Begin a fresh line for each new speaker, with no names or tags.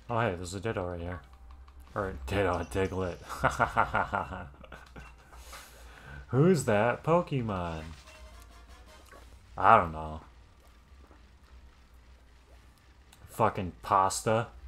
Oh hey, there's a Ditto right here. Or Ditto, a Diglett. Who's that Pokemon? I don't know. Fucking pasta.